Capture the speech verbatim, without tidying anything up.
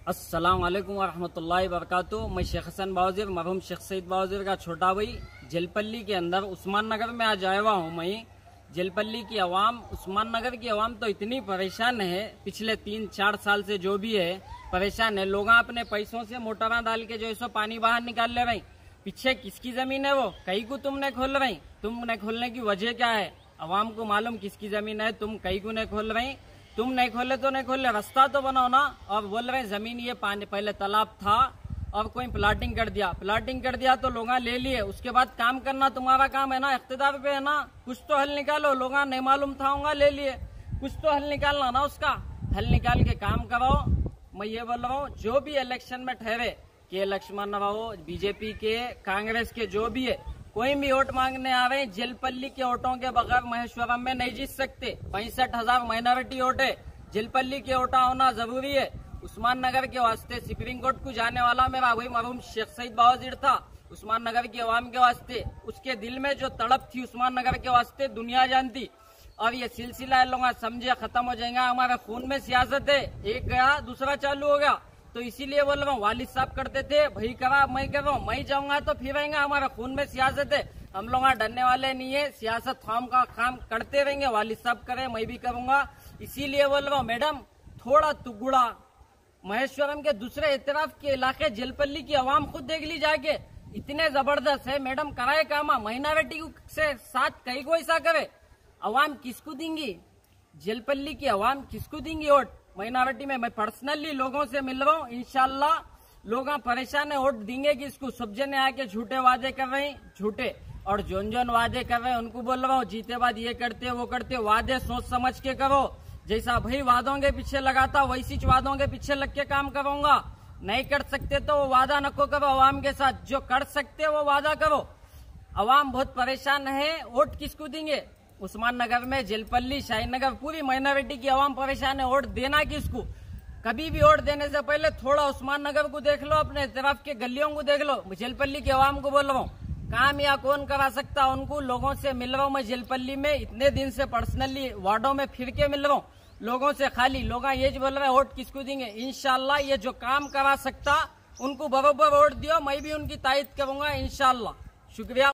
अस्सलाम वालेकुम वरहमतुल्लाहि वबरकातुहू। मैं शेख हसन बावजीर मरहूम शेख सईद बावजीर का छोटा भाई जलपल्ली के अंदर उस्मान नगर में आज आया हुआ हूँ। मैं जलपल्ली की आवाम, उस्मान नगर की आवाम तो इतनी परेशान है, पिछले तीन चार साल से जो भी है परेशान है। लोग अपने पैसों से मोटरा डाल के जो है सो पानी बाहर निकाल ले रहे। पीछे किसकी जमीन है वो कहीं को तुमने खोल रही, तुमने खोलने की वजह क्या है? आवाम को मालूम किसकी जमीन है, तुम कहीं को नहीं खोल रही। तुम नहीं खोले तो नहीं खोले, रास्ता तो बनाओ ना। और बोल रहे जमीन ये पानी पहले तालाब था और कोई प्लाटिंग कर दिया, प्लाटिंग कर दिया तो लोग ले लिए, उसके बाद काम करना तुम्हारा काम है ना, इख्तिदार पे है ना। कुछ तो हल निकालो, लोग नहीं मालूम था होगा ले लिए, कुछ तो हल निकालना ना, उसका हल निकाल के काम कराओ। मैं ये बोल रहा हूँ जो भी इलेक्शन में ठहरे के लक्ष्मण राव, बीजेपी के, कांग्रेस के, जो भी है कोई भी वोट मांगने आ रहे, जलपल्ली के वोटों के बगैर महेश्वरम में नहीं जीत सकते। पैंसठ हजार माइनॉरिटी वोट है, जलपल्ली के वोटा होना जरूरी है। उस्मान नगर के वास्ते सुप्रीम कोर्ट को जाने वाला मेरा वही मरहूम शेख सईद बावजीर था, उस्मान नगर की आवाम के वास्ते। उसके दिल में जो तड़प थी उस्मान नगर के वास्ते दुनिया जानती। और ये सिलसिला लोग समझे खत्म हो जाएगा, हमारे खून में सियासत है, एक गया दूसरा चालू हो गया। तो इसीलिए बोल रहा हूँ, वालिद साहब करते थे भाई करा, मैं कर रहा हूँ, मैं जाऊंगा तो फिर आएंगे, हमारा खून में सियासत है, हम लोग डरने वाले नहीं है। सियासत काम का काम करते रहेंगे, वालिद साहब करे, मैं भी करूंगा। इसीलिए बोल रहा हूँ मैडम, थोड़ा टुकड़ा महेश्वरम के दूसरे इतराफ के इलाके जलपल्ली की आवाम खुद देख ली जाके, इतने जबरदस्त है मैडम, कराए काम। माइनॉरिटी से साथ कहीं को ऐसा करे, आवाम किसको देंगी? जलपल्ली की आवाम किसको देंगी वोट? माइनॉरिटी में मैं पर्सनली लोगों से मिल रहा हूँ, इंशाल्लाह लोग परेशान है, वोट देंगे किसको? सब जने आके झूठे वादे कर रहे हैं, झूठे और जोन जोन वादे कर रहे हैं, उनको बोल रहा हूँ जीते बाद ये करते वो करते, वादे सोच समझ के करो। जैसा भाई वादों के पीछे लगाता वैसी वादों के पीछे लग के काम करूंगा। नहीं कर सकते तो वो वादा नको करो आवाम के साथ, जो कर सकते वो वादा करो। आवाम बहुत परेशान है, वोट किसको देंगे? उस्मान नगर में, जलपल्ली, शाहीन नगर, पूरी माइनॉरिटी की आवाम परेशान है, वोट देना किसको? कभी भी वोट देने से पहले थोड़ा उस्मान नगर को देख लो, अपने तरफ के गलियों को देख लो। जलपल्ली की आवाम को बोल रहा हूँ, काम या कौन करा सकता उनको, लोगों से मिल रहा हूँ मैं जलपल्ली में, इतने दिन से पर्सनली वार्डों में फिर के मिल रहा हूँ लोगों से। खाली लोग ये बोल रहे हैं वोट किसको देंगे? इंशाल्लाह ये जो काम करा सकता उनको बरोबर वोट दियो, मैं भी उनकी तारीफ करूंगा इंशाल्लाह। शुक्रिया।